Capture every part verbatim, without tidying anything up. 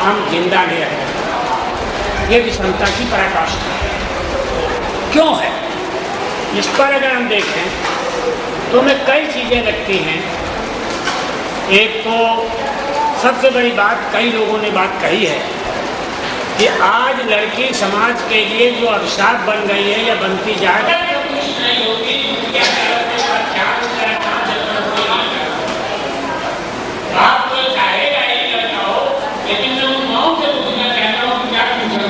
हम जिंदा नहीं रहे। ये विषमता की पराकाष्ठा क्यों है? इस पर अगर हम देखें तो हमें कई चीज़ें लगती हैं। एक तो सबसे बड़ी बात, कई लोगों ने बात कही है कि आज लड़की समाज के लिए जो अभिशाप बन गई है या बनती जाए, आपको चाहेगा एक लड़का हो, लेकिन मैं उन माओ से पूछना चाहता हूँ क्या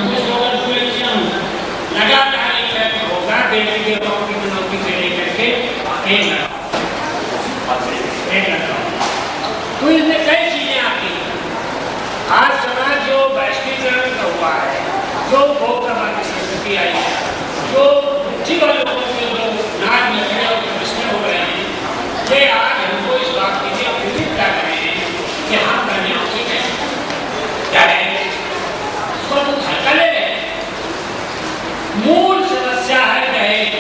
लगातार एक लड़का होगा देने के लोगों की मनौती से लेकर के एक लड़का, तो इसमें कई चीजें आती हैं। आज समाज जो वैश्वीकरण का हुआ है, जो भोक्तावादी संस्कृति आई है, जो जीवन लोगों के जो नाच नचने और प्रदर्शन हो रहे हैं, ये आज हमको इस बात के लिए प्रेरित कर रहे हैं कि हम कन्याओं से कैसे क्या रहेंगे, उसको तो हल्का ले रहे हैं। मूल समस्या है दहेज।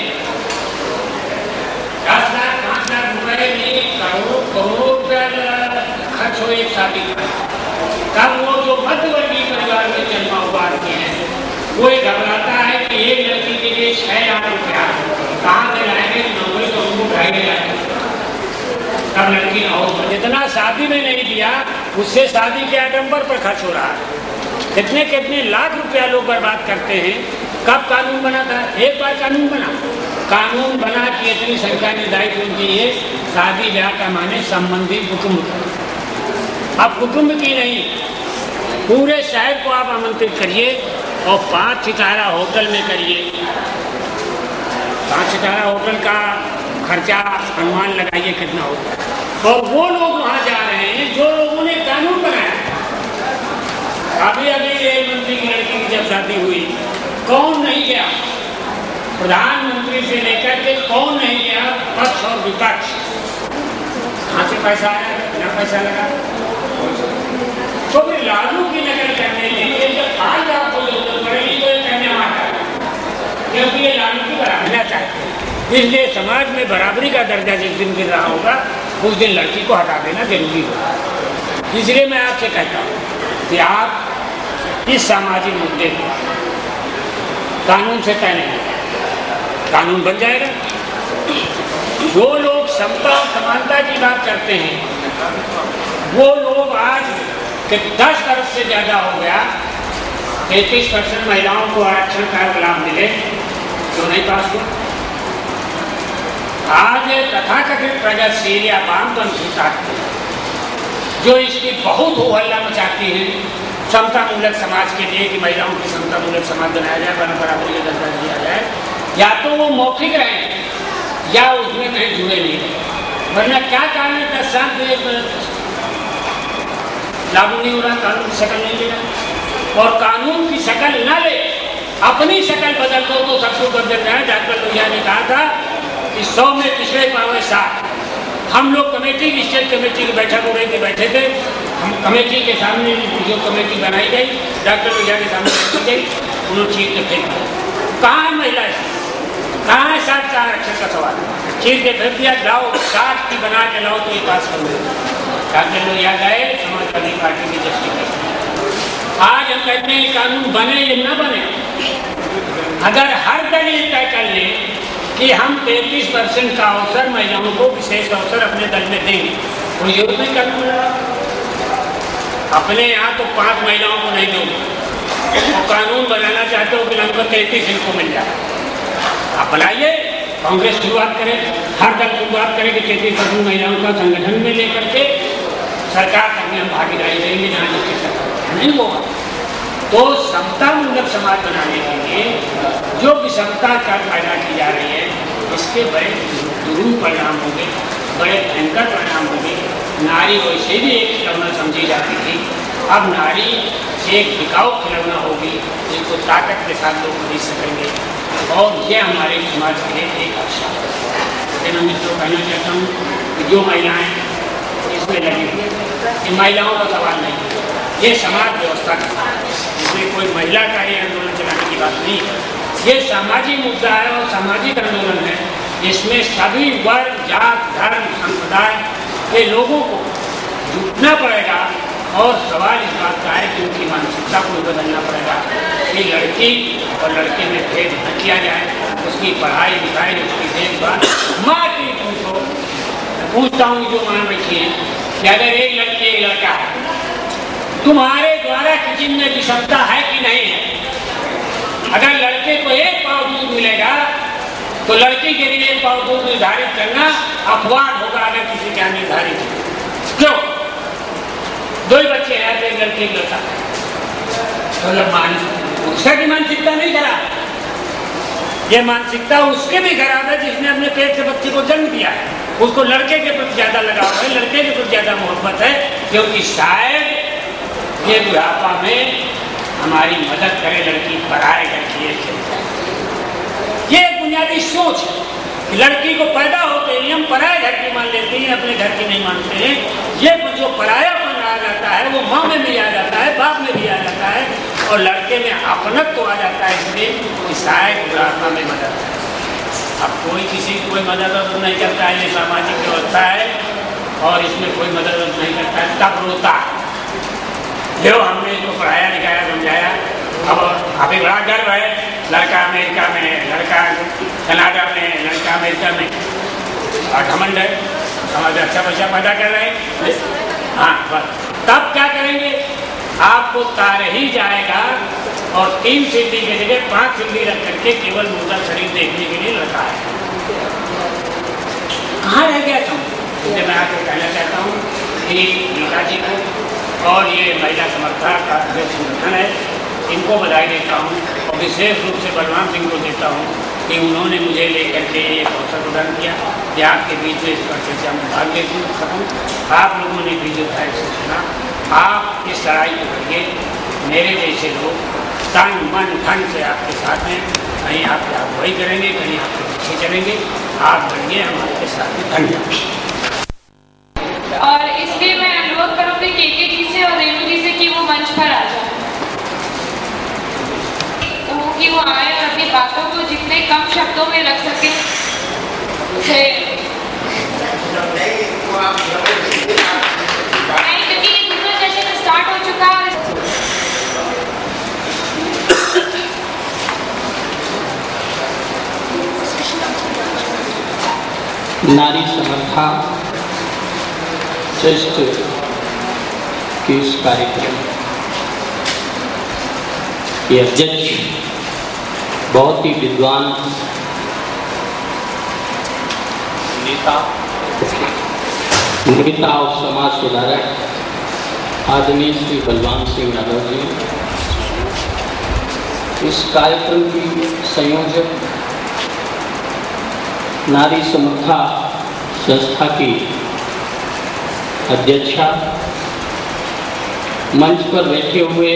दस लाख पांच लाख रुपए में करोड़ करोड़ रुपया खर्च हो एक शादी का, तब वो जो मध्यवर्गीय परिवार में जन्मा हुआ आदमी है वो ये घबराता है कि एक लड़की के लिए छह लाख रुपया कहाँ से लाएंगे, नौकरी तो उनको ढाई लाएंगे, तब लड़की ना हो। जितना शादी में नहीं दिया उससे शादी के आडंबर पर खर्च हो रहा है। कितने कितने लाख रुपया लोग बर्बाद करते हैं। कब कानून बना था? एक बार कानून बना, कानून बना कि इतनी संख्या निर्धारित होनी चाहिए, शादी ब्याह का माने संबंधी कुटुंब। अब कुटुंब की नहीं, पूरे शहर को आप आमंत्रित करिए और पांच सितारा होटल में करिए। पांच सितारा होटल का खर्चा अनुमान लगाइए कितना होता है, और वो लोग वहां जा रहे हैं जो लोगों ने कानून बनाया। अभी अभी रेल मंत्री की लड़की की जब शादी हुई, कौन नहीं गया? प्रधानमंत्री से लेकर के कौन नहीं गया? पक्ष और विपक्ष। कहाँ से पैसा आया? कितना पैसा लगा? तो फिर लालू की नकल करने के लिए जब आज आपको जरूरत पड़ेगी तो ये करने वाला है, क्योंकि ये लालू की बराबरी चाहते हैं। इसलिए समाज में बराबरी का दर्जा जिस दिन गिर रहा होगा उस दिन लड़की को हटा देना जरूरी होगा। इसलिए मैं आपसे कहता हूँ कि आप इस सामाजिक मुद्दे को कानून से तय नहीं, कानून बन जाएगा। जो लोग समता और समानता की बात करते हैं वो लोग आज के दस वर्ष से ज्यादा हो गया, तैतीस परसेंट महिलाओं को आरक्षण का लाभ मिले, जो नहीं पास हुआ। आज तथाकथित प्रगतिशील या वामपंथी ताकतें जो इसकी बहुत हो हल्ला मचाती हैं समता मूलक समाज के लिए कि महिलाओं की समता मूलक समाज बनाया जाए, बराबरी का दर्जा दिया जाए, या तो वो मौखिक रहे या उसमें कहीं जुड़े नहीं रहे। वरना क्या कारण है दस साल से लागू नहीं हो रहा, कानून की शक्ल नहीं ले रहा, और कानून की शक्ल न ले अपनी शक्ल बदल दो तो सबको बदल रहा है। डॉक्टर लोहिया ने कहा था कि सौ में पिछले पावे साथ हम लोग कमेटी की स्टेट कमेटी की बैठक हो रही थी, बैठे थे हम, कमेटी के सामने जो कमेटी बनाई गई डॉक्टर लोहिया के सामने रखी गई, उन्होंने चीर के फेंक दिया। कहाँ है महिला, कहाँ है साठ का आरक्षण का सवाल? चीर के फेंक दिया, लाओ साठ की बना के लाओ तो ये पास कर दो। डॉक्टर लोहिया गए, समाजवादी पार्टी की जस्टिस। आज हम कहते हैं कानून बने या न बने, अगर हर दल ये तय कर ले कि हम तैंतीस परसेंट का अवसर महिलाओं को विशेष अवसर अपने दल में देंगे, कोई जरूरत नहीं कानून लगा। अपने यहाँ तो पांच महिलाओं को नहीं दोगे और कानून बनाना चाहते हो कि हमको तैंतीस इनको मिल जाए। आप बनाइए, कांग्रेस शुरुआत करे, हर दल शुरुआत करे कि तैंतीस परसेंट महिलाओं का संगठन में लेकर के सरकार करने हम भागीदारी देंगे, जहाँ जिसकी सरकार नहीं होगा। तो समता मूलक समाज बनाने के लिए जो विषमता का पैदा की जा रही है, इसके बड़े दुरूह परिणाम होंगे, बड़े भयंकर परिणाम होंगे। नारी वैसे भी एक खिलौना समझी जाती थी, अब नारी एक टिकाऊ खिलौना होगी जिसको ताकत के साथ लोग खरीद सकेंगे, और ये हमारे समाज के लिए एक अच्छा है। लेकिन मैं मित्रों कहना चाहता हूँ कि जो महिलाएँ इसमें लगी हुई, ये महिलाओं का सवाल नहीं, ये समाज व्यवस्था का सवाल है। इसमें कोई महिला का ये आंदोलन चलाने की बात नहीं है, ये सामाजिक मुद्दा है और सामाजिक आंदोलन है। इसमें सभी वर्ग, जात, धर्म, संप्रदाय के लोगों को जुटना पड़ेगा और सवाल इस बात का है कि उनकी मानसिकता को बदलना पड़ेगा कि लड़की और लड़के में भेद न किया जाए, उसकी पढ़ाई लिखाई, उसकी देखभाल माँ की पूछो। पूछता हूँ जो मान रखी है कि अगर एक लड़की एक लड़का है, तुम्हारे द्वारा किचन में विषमता है कि नहीं है? अगर लड़के को एक पाव दूध मिलेगा तो लड़की के लिए एक पाव दूध निर्धारित करना अपवाद होगा अगर किसी का निर्धारित। क्यों? दो ही बच्चे हैं तो एक लड़के एक लड़का, तो मानसिकता की मानसिकता नहीं खराब, ये मानसिकता उसके भी खराब है जिसने अपने पेट से बच्चे को जन्म दिया है। उसको लड़के के प्रति ज्यादा लगाव है, लड़के के प्रति ज्यादा मोहब्बत है, क्योंकि शायद ये बुढ़ापा में हमारी मदद करे, लड़की पराए घर की एक ये बुनियादी सोच है। लड़की को पैदा होते ही हम पराए घर की मान लेते हैं, अपने घर की नहीं मानते हैं। ये जो परायापन आ जाता है वो माँ में भी आ जाता है, बाप में भी आ जाता है, और लड़के में अपनत्व तो आ जाता है, इसलिए कि शायद बुढ़ापा में मदद है। अब कोई किसी कोई मदद नहीं करता है, ये सामाजिक व्यवस्था है और इसमें कोई मदद नहीं करता है, तब रोता है। जो हमने इसको पढ़ाया लिखाया समझाया, अब अभी बड़ा गर्व है, लड़का अमेरिका में है, लड़का कनाडा में है, लड़का अमेरिका में, और घमंड है, हमारे अच्छा बच्चा पैदा कर रहे हैं। हाँ बस, तब क्या करेंगे? आपको तार ही जाएगा और तीन सीढ़ी के जगह पांच सीढ़ी रख करके केवल मुर्दा शरीर देखने के लिए लगा है। कहाँ रह गया तुम? इसलिए मैं आपको कहना चाहता हूँ कि गीता जी को और ये महिला समर्था का जो संगठन है, इनको बधाई देता हूँ और विशेष रूप से बलवान सिंह को देता हूँ कि उन्होंने मुझे लेकर के एक अवसर प्रदान किया कि आपके बीच में इस पर चर्चा में भाग ले सकूँ। आप लोगों ने भी जो है इसे सुना, आप इस लड़ाई को करिए, मेरे जैसे लोग तन मन धन से आपके साथ हैं, कहीं आप अगुवाई करेंगे, कहीं आपके पीछे चलेंगे, आप बढ़िए, हम आपके साथ हैं। धन्यवाद। और इसलिए मैं अनुरोध करूँगी केके जी से और रेणु जी से कि वो मंच पर आ जाए, तो कि वो आए और अपनी बातों को जितने कम शब्दों में रख सके उसे नहीं, क्योंकि ये दूसरा सेशन स्टार्ट हो चुका है। नारी समर्था ट्रस्ट के इस कार्यक्रम के अध्यक्ष बहुत ही विद्वान नेता नेता और समाज सुधारक आदरणीय श्री बलवान सिंह यादव जी, इस कार्यक्रम की संयोजक नारी समर्था संस्था की अध्यक्षा, मंच पर बैठे हुए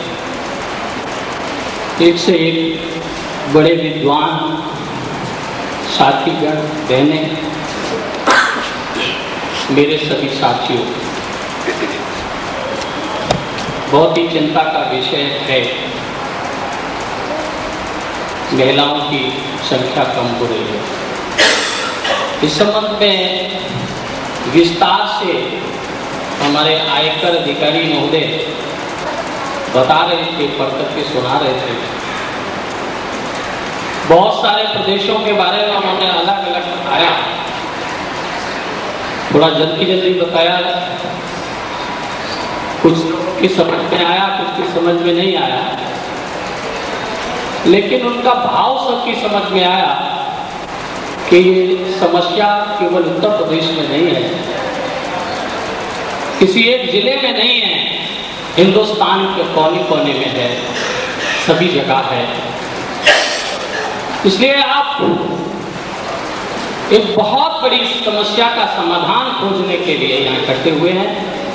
एक से एक बड़े विद्वान साथीगण, बहनें, मेरे सभी साथियों, बहुत ही चिंता का विषय है महिलाओं की संख्या कम हो रही है। इस संबंध में विस्तार से हमारे आयकर अधिकारी महोदय बता रहे थे, पढ़ करके सुना रहे थे। बहुत सारे प्रदेशों के बारे में उन्होंने अलग अलग बताया, थोड़ा जल्दी जल्दी बताया, कुछ की समझ में आया, कुछ की समझ में नहीं आया, लेकिन उनका भाव सबकी समझ में आया कि ये समस्या केवल उत्तर प्रदेश में नहीं है, किसी एक जिले में नहीं है, हिंदुस्तान के कोने कोने में है, सभी जगह है। इसलिए आप एक बहुत बड़ी समस्या का समाधान खोजने के लिए यहाँ इकट्ठे हुए हैं,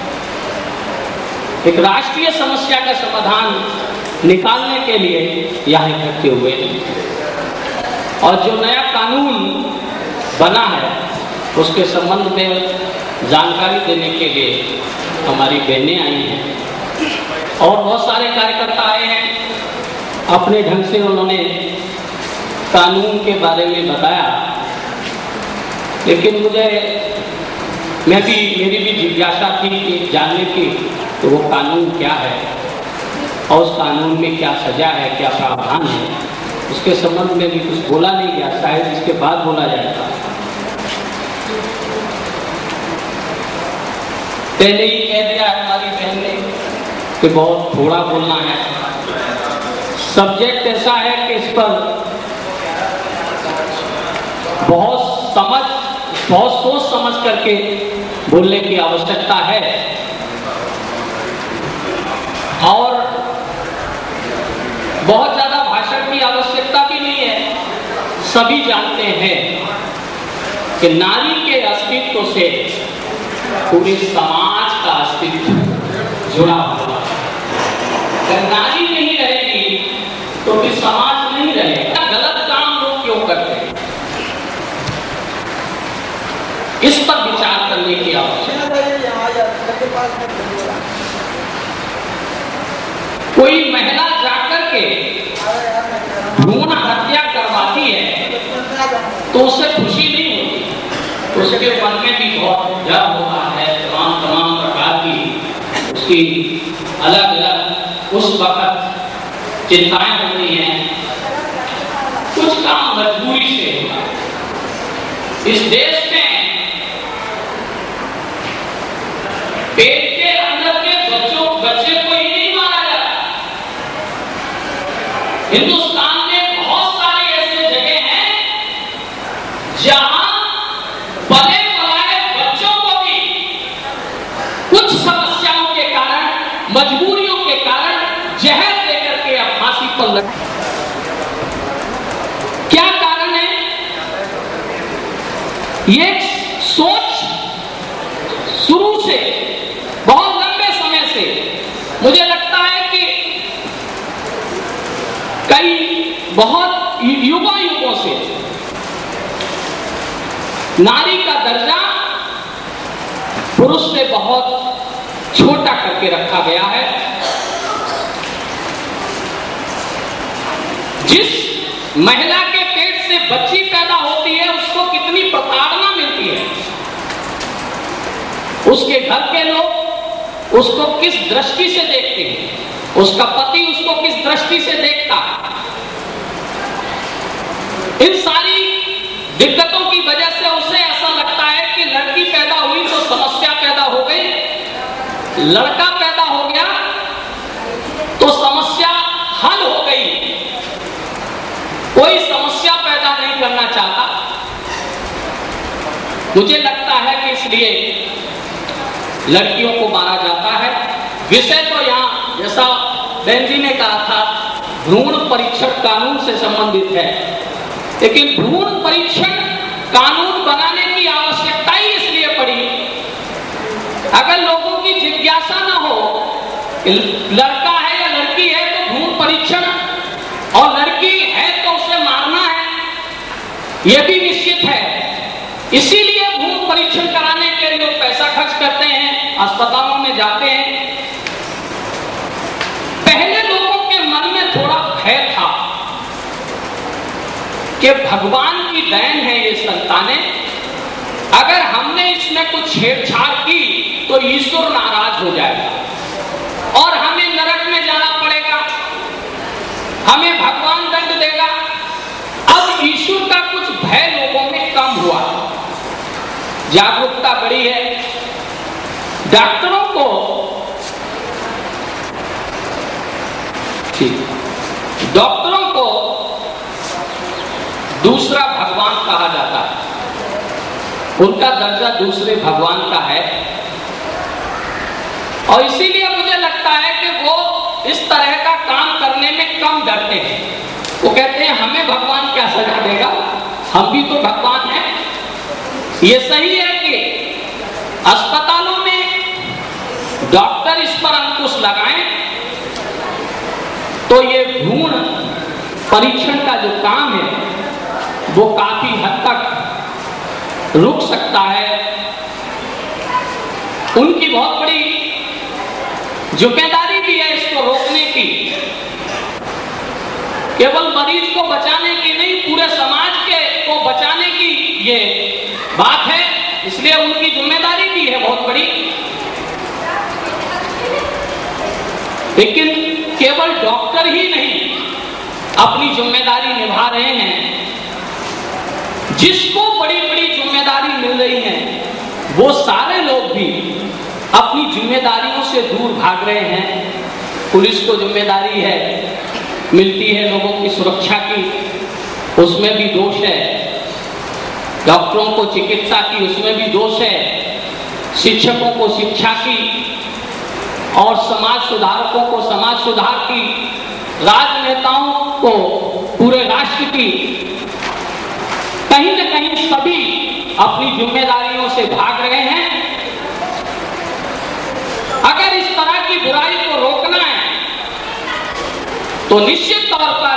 एक राष्ट्रीय समस्या का समाधान निकालने के लिए यहाँ इकट्ठे हुए हैं। और जो नया कानून बना है उसके संबंध में जानकारी देने के लिए हमारी बहनें आई हैं और बहुत सारे कार्यकर्ता आए हैं। अपने ढंग से उन्होंने कानून के बारे में बताया, लेकिन मुझे मैं भी मेरी भी जिज्ञासा थी कि जानने की तो वो कानून क्या है और उस कानून में क्या सजा है, क्या प्रावधान है, उसके संबंध में भी कुछ बोला नहीं गया। शायद इसके बाद बोला जाएगा। पहले ही कह दिया हमारी बहन ने कि बहुत थोड़ा बोलना है। सब्जेक्ट ऐसा है कि इस पर बहुत समझ बहुत सोच समझ करके बोलने की आवश्यकता है। और बहुत ज्यादा भाषण की आवश्यकता भी नहीं है। सभी जानते हैं कि नारी के अस्तित्व से पूरे समाज का अस्तित्व जुड़ा हुआ है। अगर नारी नहीं रहेगी तो फिर समाज नहीं रहेगा। गलत काम लोग क्यों करते हैं, इस पर विचार करने की आवश्यकता है। कोई महिला जाकर के भ्रूण हत्या करवाती है तो उससे खुशी नहीं होती, उसके मन में भी बहुत डर होता है। तमाम तमाम प्रकार की उसकी अलग अलग उस वक्त चिंताएं हो रही हैं। कुछ काम मजबूरी से होता है। इस देश में पेट के अंदर के बच्चों बच्चे को ही नहीं मारा जाता। हिंदुस्तान में बहुत सारी ऐसी जगह हैं जहां पले पलाए बच्चों को भी कुछ समस्याओं के कारण, मजबूरियों के कारण जहर देकर के अब फांसी पर लग। क्या कारण है? ये सोच शुरू से बहुत लंबे समय से मुझे लगता है कि कई बहुत युगों युगों से नारी का दर्जा पुरुष से बहुत छोटा करके रखा गया है। जिस महिला के पेट से बच्ची पैदा होती है उसको कितनी प्रताड़ना मिलती है। उसके घर के लोग उसको किस दृष्टि से देखते हैं, उसका पति उसको किस दृष्टि से देखता है। इन सारी दिक्कतों की वजह से उसे ऐसा लगता है कि लड़की पैदा हुई तो समस्या पैदा हो गई, लड़का पैदा हो गया तो समस्या हल हो गई। कोई समस्या पैदा नहीं करना चाहता। मुझे लगता है कि इसलिए लड़कियों को मारा जाता है। विषय तो यहाँ जैसा बहन जी ने कहा था भ्रूण परीक्षण कानून से संबंधित है, लेकिन भ्रूण परीक्षण कानून बनाने की आवश्यकता ही इसलिए पड़ी, अगर लोगों की जिज्ञासा ना हो लड़का है या लड़की है तो भ्रूण परीक्षण, और लड़की है तो उसे मारना है, यह भी निश्चित है। इसीलिए भ्रूण परीक्षण कराने के लिए लोग पैसा खर्च करते हैं, अस्पतालों में जाते हैं। पहले लोगों के मन में थोड़ा भय था कि भगवान की देन है ये संतानें, अगर हमने इसमें कुछ छेड़छाड़ की तो ईश्वर नाराज हो जाएगा और हमें नरक में जाना पड़ेगा, हमें भगवान दंड देगा। अब ईश्वर का कुछ भय लोगों में कम हुआ, जागरूकता बढ़ी है। डॉक्टरों को ठीक डॉक्टरों को दूसरा भगवान कहा जाता है, उनका दर्जा दूसरे भगवान का है। और इसीलिए मुझे लगता है कि वो इस तरह का काम करने में कम डरते हैं। वो कहते हैं हमें भगवान क्या सजा देगा, हम भी तो भगवान हैं। ये सही है कि अस्पतालों में डॉक्टर इस पर अंकुश लगाएं तो ये भ्रूण परीक्षण का जो काम है वो काफी हद तक रुक सकता है। उनकी बहुत बड़ी जिम्मेदारी भी है इसको रोकने की, केवल मरीज को बचाने की नहीं, पूरे समाज के को बचाने की ये बात है। इसलिए उनकी जिम्मेदारी भी है बहुत बड़ी। लेकिन केवल डॉक्टर ही नहीं अपनी जिम्मेदारी निभा रहे हैं, जिसको बड़ी बड़ी जिम्मेदारी मिल रही है वो सारे लोग भी अपनी जिम्मेदारियों से दूर भाग रहे हैं। पुलिस को जिम्मेदारी है मिलती है लोगों की सुरक्षा की, उसमें भी दोष है। डॉक्टरों को चिकित्सा की, उसमें भी दोष है। शिक्षकों को शिक्षा की और समाज सुधारकों को समाज सुधार की, राजनेताओं को पूरे राष्ट्र की। कहीं न कहीं सभी अपनी जिम्मेदारियों से भाग रहे हैं। अगर इस तरह की बुराई को रोकना है तो निश्चित तौर पर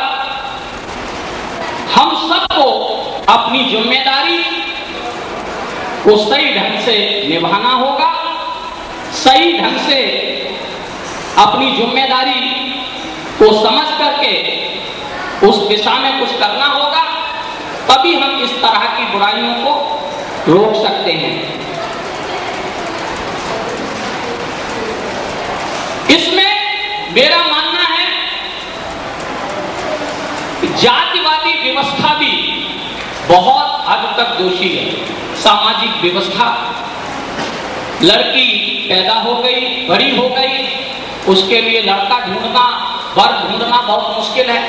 हम सबको अपनी जिम्मेदारी को सही ढंग से निभाना होगा, सही ढंग से अपनी जिम्मेदारी को समझ करके उस दिशा में कुछ करना होगा, तभी हम इस तरह की बुराइयों को रोक सकते हैं। इसमें मेरा मानना है कि जातिवादी व्यवस्था भी बहुत हद तक दोषी है। सामाजिक व्यवस्था, लड़की पैदा हो गई, बड़ी हो गई, उसके लिए लड़का ढूंढना, वर ढूंढना बहुत मुश्किल है।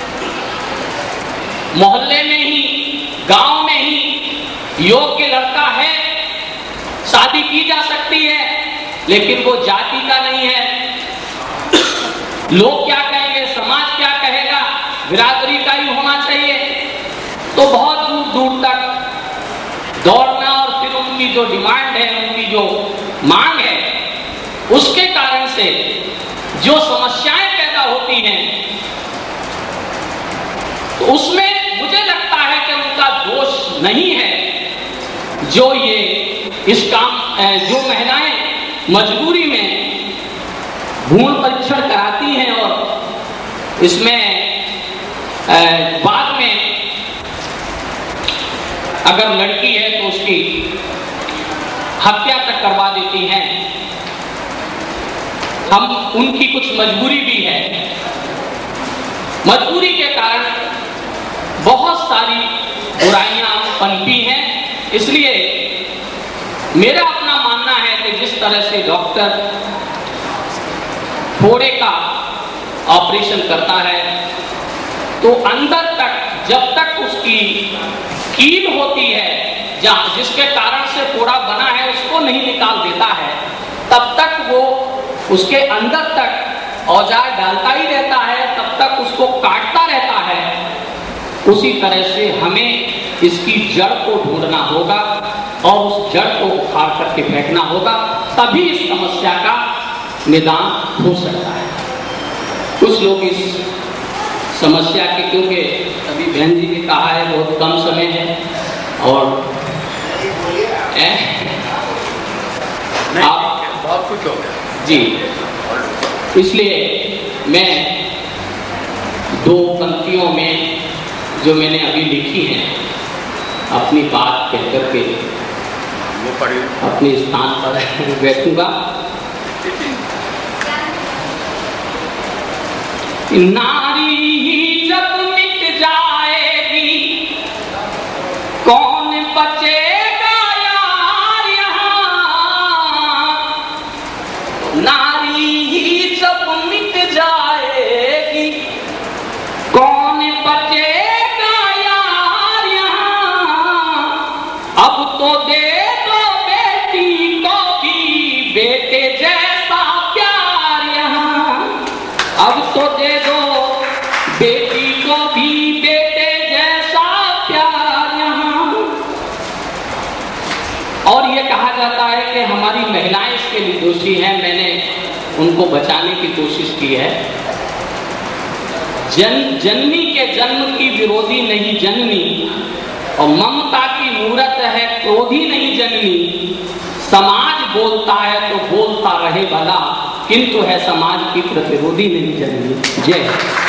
मोहल्ले में ही, गांव में ही योग्य लड़का है, शादी की जा सकती है, लेकिन वो जाति का नहीं है। लोग क्या कहेंगे, समाज क्या कहेगा, बिरादरी का ही होना चाहिए। तो बहुत दूर दूर तक दौड़ना और फिर उनकी जो डिमांड है, उनकी जो मांग है, उसके कारण से जो समस्याएं पैदा होती हैं, तो उसमें मुझे लगता है कि उनका दोष नहीं है। जो ये इस काम जो महिलाएं मजबूरी में भ्रूण परीक्षण कराती हैं और इसमें बाद में अगर लड़की है तो उसकी हत्या तक करवा देती हैं, हम उनकी कुछ मजबूरी भी है। मजबूरी के कारण बहुत सारी बुराइयां पनपी हैं। इसलिए मेरा अपना मानना है कि जिस तरह से डॉक्टर फोड़े का ऑपरेशन करता है तो अंदर तक, जब तक उसकी कील होती है जहां जिसके कारण से फोड़ा बना है, उसको नहीं निकाल देता है, तब तक वो उसके अंदर तक औजार डालता ही रहता है, तब तक उसको काटता रहता है। उसी तरह से हमें इसकी जड़ को ढूंढना होगा और उस जड़ को उखाड़ करके फेंकना होगा, तभी इस समस्या का निदान हो सकता है। कुछ लोग इस समस्या के, क्योंकि अभी बहन जी ने कहा है बहुत कम समय है और आप बहुत कुछ हो गया जी, इसलिए मैं दो पंक्तियों में जो मैंने अभी लिखी है अपनी बात कहकर के अपने स्थान पर बैठूंगा। नारी ही जब मिट जाएगी कौन बचेगा यार यहाँ, नारी ही जब मिट जाएगी कौन बचेगा यार यहाँ। अब तो दे दो बेटी को भी बेटे जैसा प्यार यहाँ, अब तो दे दो बेटी को भी बेटे जैसा प्यार यहाँ। और ये कहा जाता है कि हमारी महिलाएं इसके लिए दोषी हैं। मैंने उनको बचाने की कोशिश की है। जन जननी के जन्म की विरोधी नहीं जननी, और ममता की मूरत है क्रोधी नहीं जननी। समाज बोलता है तो बोलता रहे भला, किंतु है समाज की प्रतिरोधी नहीं जननी। जय।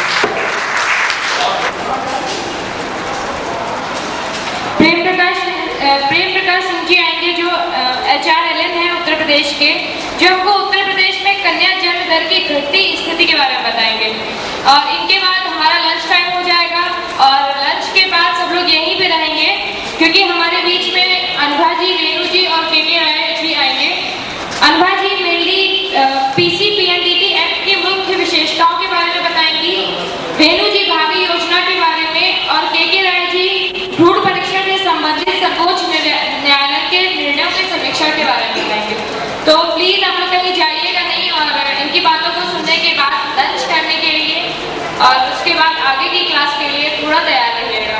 प्रेम प्रकाश प्रेम प्रकाश सिंह जी आएंगे, जो एच आर एल एन है उत्तर प्रदेश के, जो हमको उत्तर प्रदेश में कन्या जन्म दर की घटती स्थिति स्थिति के बारे में बताएंगे। और इनके बाद हमारा लंच टाइम हो जाएगा और लंच के बाद सब लोग यहीं पे रहेंगे क्योंकि हमारे बीच में अनुभा जी, रेणु जी और के के राय भी आएंगे। Anubha ji mainly PC PNDT act की मुख्य विशेषताओं के बारे में बताएंगी, रेणु जी भावी योजना के बारे में और के के राय जी भ्रूण परीक्षण से संबंधित सर्वोच्च न्यायालय के निर्णयों की समीक्षा के बारे में बताएंगे। तो प्लीज आप लोग कहीं जाइएगा नहीं और इनकी बातों को सुनने के बाद लंच करने के लिए और उसके बाद आगे की क्लास के लिए थोड़ा तैयार रहिएगा।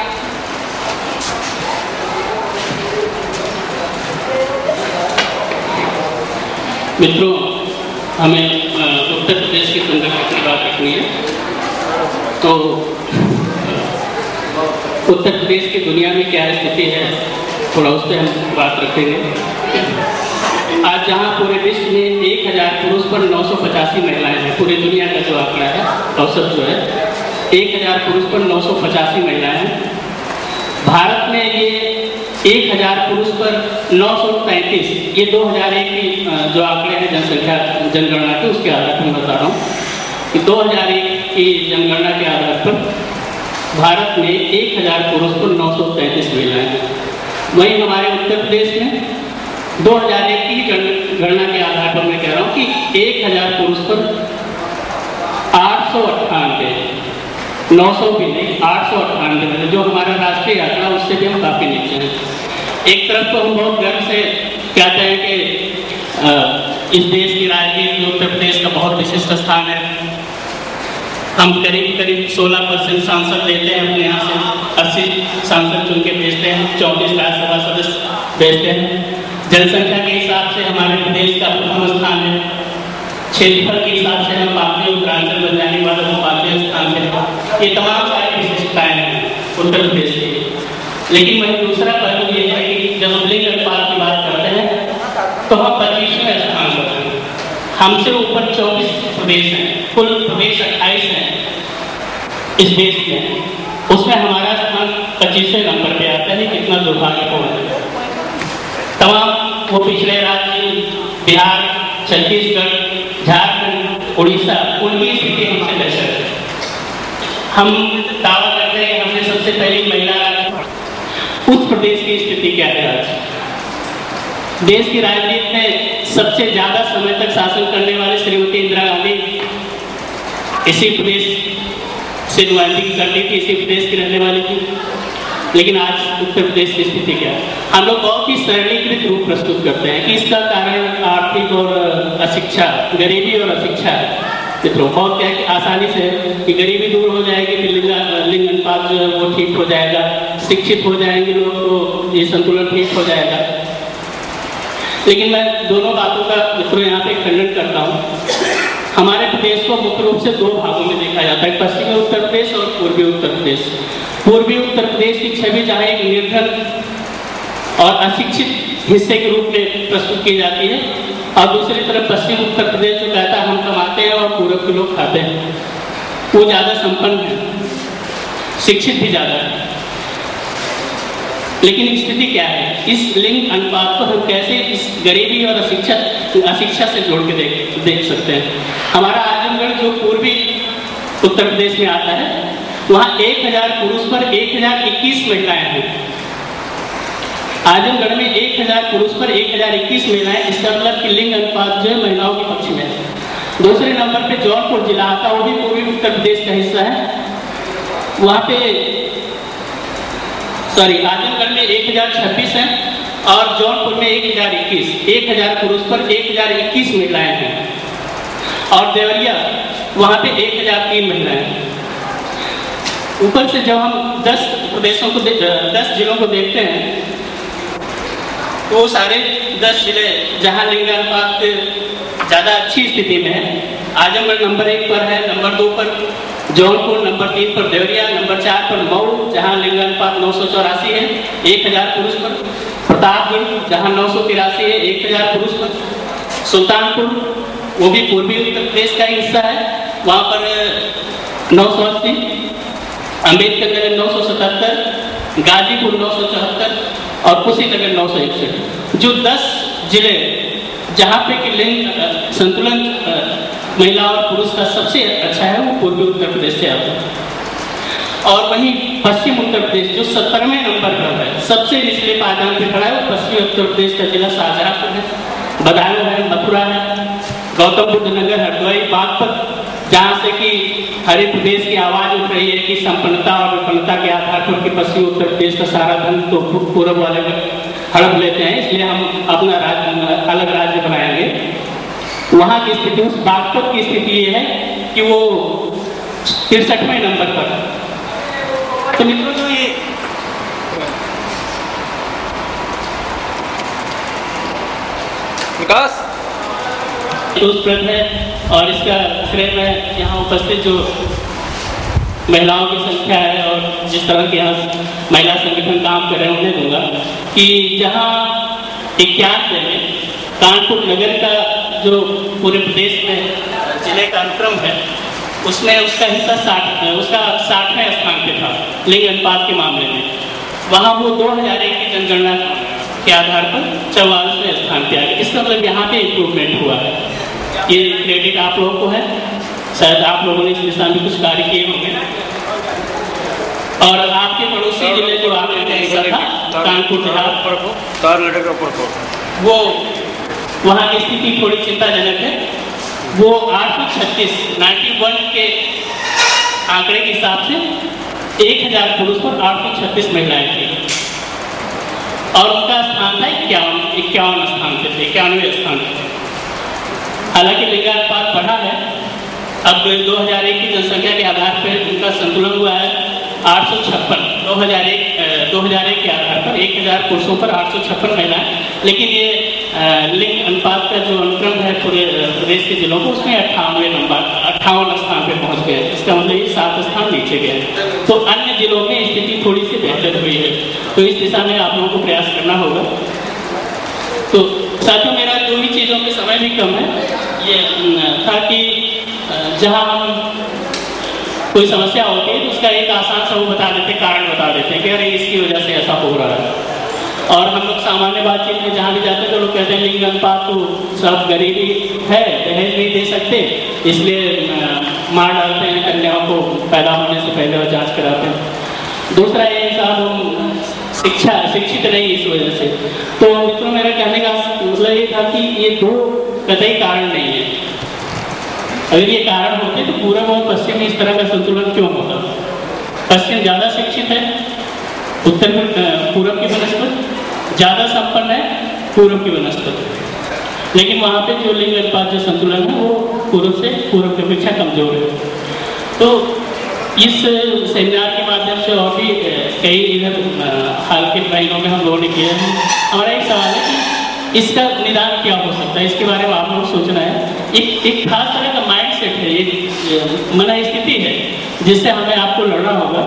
मित्रों, हमें उत्तर प्रदेश की संदर्भ की बात रखनी है। तो उत्तर प्रदेश की दुनिया में क्या स्थिति है, थोड़ा उस पर हम बात रखेंगे। आज जहां पूरे विश्व में एक हजार पुरुष पर नौ सौ पचासी महिलाएं हैं, पूरी दुनिया का जो आंकड़ा है, औसत जो है एक हजार पुरुष पर नौ सौ पचासी महिलाएं हैं। भारत में ये एक हजार पुरुष पर नौ सौ तैंतीस, ये दो हजार एक की जो आंकड़े हैं जनसंख्या जनगणना के, उसके आधार पर मैं बता रहा हूँ कि दो हजार एक की जनगणना के आधार पर भारत में एक हजार पुरुष पर नौ सौ तैंतीस महिलाएं हैं। वहीं हमारे उत्तर प्रदेश में दो हजार एक की गणना के आधार पर मैं कह रहा हूँ कि एक हजार पुरुष पर आठ सौ अट्ठानवे, नौ सौ भी नहीं, आठ सौ अट्ठानवे, जो हमारा राष्ट्रीय आंकड़ा उससे भी हम काफी नीचे हैं। एक तरफ तो हम बहुत गर्व से कहते हैं कि इस देश की राजनीति में उत्तर प्रदेश का बहुत विशिष्ट स्थान है। हम करीब करीब सोलह परसेंट सांसद लेते हैं अपने यहाँ से, अस्सी सांसद चुन के भेजते हैं, चौंतीस राज्यसभा सदस्य भेजते हैं। जनसंख्या के हिसाब से हमारे प्रदेश का प्रथम स्थान है। क्षेत्रफल के हिसाब से हम पांचवें उत्तरांचल में जाने वाले को पांचवें स्थान पे। ये तमाम सारी विशेषताएं हैं उत्तर प्रदेश की। लेकिन वही दूसरा पहलू ये है कि जब हम लिंग अनुपात की बात करते हैं तो हम पच्चीसवें स्थान पर हैं। हमसे ऊपर चौबीस प्रदेश हैं, कुल प्रदेश अट्ठाईस हैं इस देश में, उसमें हमारा स्थान पच्चीसवें नंबर पे आता है। कितना दुर्भाग्यपूर्ण है। तमाम वो पिछले राज्य बिहार, छत्तीसगढ़, झारखंड, उड़ीसा, उनकी स्थिति हमसे बेहतर है। हम दावा करते हैं कि हमने सबसे पहली महिला, उत्तर प्रदेश की स्थिति क्या है आज? देश की राजनीति में सबसे ज्यादा समय तक शासन करने वाले श्रीमती इंदिरा गांधी इसी प्रदेश से नुमाइंदगी करती थी, इसी प्रदेश की रहने वाली थी। लेकिन आज उत्तर प्रदेश की स्थिति क्या है? हम लोग बहुत ही सरलीकृत रूप प्रस्तुत करते हैं कि इसका कारण आर्थिक और अशिक्षा, गरीबी और अशिक्षा है। मित्रों, बहुत क्या कि आसानी से कि गरीबी दूर हो जाएगी, फिर लिंग अनुपात जो है वो ठीक हो जाएगा, शिक्षित हो जाएंगे लोग तो ये संतुलन ठीक हो जाएगा। लेकिन मैं दोनों बातों का मित्रों यहाँ पे खंडन करता हूँ। हमारे प्रदेश को मुख्य रूप से दो भागों में देखा जाता है, पश्चिमी उत्तर प्रदेश और पूर्वी उत्तर प्रदेश। पूर्वी उत्तर प्रदेश की छवि जहाँ एक निर्धन और अशिक्षित हिस्से के रूप में प्रस्तुत की जाती है, और दूसरी तरफ पश्चिम उत्तर प्रदेश जो कहता है हम कमाते हैं और पूरब के लोग खाते हैं, वो ज्यादा संपन्न है, शिक्षित भी ज्यादा है। लेकिन स्थिति क्या है? इस लिंग अनुपात को हम कैसे इस गरीबी और अशिक्षा अशिक्षा से जोड़ के देख देख सकते हैं? हमारा आजमगढ़ जो पूर्वी उत्तर प्रदेश में आता है, वहाँ एक हजार पुरुष पर एक हजार इक्कीस महिलाएं हैं। आजमगढ़ में एक हजार पुरुष पर एक हजार इक्कीस महिलाएं, इसका मतलब कि लिंग अनुपात जो है महिलाओं के पक्ष में है। दूसरे नंबर पे जौनपुर जिला आता, वो भी पूर्वी उत्तर प्रदेश का हिस्सा है। वहाँ पे सॉरी आजमगढ़ में एक हजार छब्बीस है और जौनपुर में एक हजार इक्कीस, एक हजार पुरुष पर एक हजार इक्कीस महिलाएं हैं। और देवरिया वहाँ पे एक हजार तीन महिलाएं हैं। ऊपर से जब हम दस प्रदेशों को दस जिलों को देखते हैं तो वो सारे दस जिले जहाँ लिंगानुपात ज्यादा अच्छी स्थिति में है। आजमगढ़ नंबर एक पर है, नंबर दो पर जौनपुर, नंबर तीन पर देवरिया, नंबर चार पर मऊ जहाँ लिंगानुपात नौ सौ चौरासी है एक हजार पुरुष पर, प्रतापगढ़ जहाँ नौ सौ तिरासी है एक हजार पुरुष पर, सुल्तानपुर वो भी पूर्वी उत्तर प्रदेश का हिस्सा है, वहाँ पर नौ सौ अस्सी, अम्बेडकर नगर नौ सौ सतहत्तर, गाजीपुर नौ सौ चौहत्तर और कुशीनगर नौ सौ इकसठ। जो दस जिले जहाँ पे कि लिंग संतुलन महिला और पुरुष का सबसे अच्छा है वो पूर्वी उत्तर प्रदेश से आता है। और वहीं पश्चिम उत्तर प्रदेश जो सत्तरवें नंबर पर है, सबसे निचले पायदान पे खड़ा है, वो पश्चिमी उत्तर प्रदेश का जिला शाहजहांपुर है, बदायूं है, मथुरा है, गौतम बुद्ध नगर, हरिद्वार, बागपत, जहाँ से कि हर एक प्रदेश की आवाज उठ रही है कि संपन्नता और विपन्नता के आधार पर कि पश्चिमी उत्तर प्रदेश का सारा धन तो पूर्व वाले में हड़प लेते हैं, इसलिए हम अपना राज्य अलग राज्य बनाएंगे। वहाँ की स्थिति, उस बागपत की स्थिति ये है कि वो तिरसठवें नंबर पर है। तो मित्रों जो ये विकास दुष्प्रद है और इसका श्रेय मैं यहाँ उपस्थित जो महिलाओं की संख्या है और जिस तरह के यहाँ महिला संगठन काम कर रहे हैं उन्हें दूंगा कि जहाँ इक्यानवे में कानपुर नगर का जो पूरे प्रदेश में जिले का अनुक्रम है उसमें उसका हिस्सा साठ उसका साठवें स्थान पे था लिंग अनुपात के मामले में। वहाँ वो दो हजार एक की जनगणना के आधार पर चौवालीसवें स्थान पे आ गया। इसका मतलब यहाँ पे इम्प्रूवमेंट हुआ है। ये क्रेडिट आप लोगों को है, शायद आप लोगों ने इस दिशा में कुछ कार्य किए होंगे। और आपके पड़ोसी जिले जो आपने हिस्सा था कानपुर देहात, वो वहाँ की स्थिति थोड़ी चिंताजनक है। वो आठ सौ छत्तीस नाइन्टी वन के आंकड़े के हिसाब से एक हजार पुरुष पर आठ सौ छत्तीस महिलाएं थी और उनका स्थान था इक्यावन इक्यावन स्थान पे थे इक्यानवे स्थान पे। हालांकि लिंगानुपात बढ़ा है, अब दो हजार एक की जनसंख्या के आधार पर उनका संतुलन हुआ है आठ सौ छप्पन दो हजार एक दो हजार एक के आधार पर एक हजार पुरुषों पर आठ सौ छप्पन महिलाएं। लेकिन ये लिंग अनुपात का जो अनुक्रम है पूरे प्रदेश के जिलों को उसमें अट्ठानवे नंबर अट्ठावन स्थान पे पहुंच गए। इसका मतलब ये सात स्थान नीचे गए। तो अन्य जिलों में स्थिति थोड़ी सी बेहतर हुई है, तो इस दिशा में आप लोगों को प्रयास करना होगा। तो साथियों मेरा दो ही चीज़ों में समय भी कम है, ये था कि जहाँ हम कोई समस्या होती है तो उसका एक आसान सा वो बता देते कारण बता देते हैं कि अरे इसकी वजह से ऐसा हो रहा है। और हम लोग सामान्य बातचीत में जहाँ भी जाते हैं तो लोग कहते हैं लिंग अनुपात तो सब गरीबी है, दहेज नहीं दे सकते, इसलिए मार डालते हैं कन्याओं को पैदा होने से पहले और जांच कराते हैं। दूसरा ये साहब हम शिक्षा शिक्षित नहीं इस वजह से। तो मित्रों मेरा कहने का मतलब ये था कि ये दो कतई कारण नहीं है। अगर ये कारण होते तो पूर्व और पश्चिम में इस तरह का संतुलन क्यों होता? पश्चिम ज्यादा शिक्षित है, उत्तर पूर्व की बनस्पत ज्यादा संपन्न है, पूर्व की बनस्पत, लेकिन वहाँ पे जो लिंग अनुपात जो संतुलन है वो पूर्व से पूर्व की अपेक्षा कमजोर है। तो इस सेमिनार के माध्यम से और भी कई इधर हाल के महीनों में हम लोगों ने किया है। हमारा एक सवाल है कि इसका निदान क्या हो सकता है, इसके बारे में आप लोग सोचना है। एक एक खास तरह का माइंड सेट है, ये मन स्थिति है जिससे हमें आपको लड़ना होगा।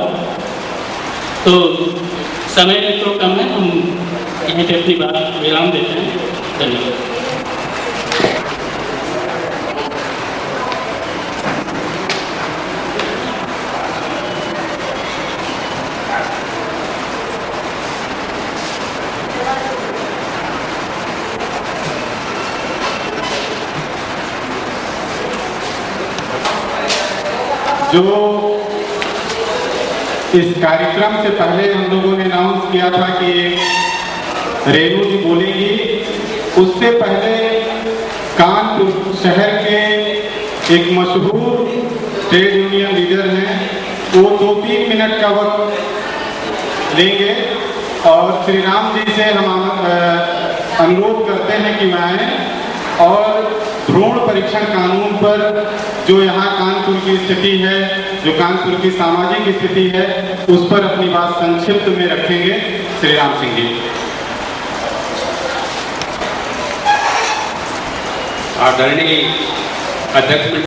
तो समय मित्रों कम है, हम यहीं पे अपनी बात विराम देते हैं। धन्यवाद। जो इस कार्यक्रम से पहले हम लोगों ने अनाउंस किया था कि रेणु जी बोलेंगी, उससे पहले कानपुर शहर के एक मशहूर ट्रेड यूनियन लीडर हैं, वो दो तीन मिनट का वक्त लेंगे और श्री राम जी से हम अनुरोध करते हैं कि वह आए और भ्रूण परीक्षण कानून पर जो यहाँ कानपुर की स्थिति है, जो कानपुर की सामाजिक स्थिति है, उस पर अपनी बात संक्षिप्त में रखेंगे श्री राम सिंह जी। आदरणीय अध्यक्ष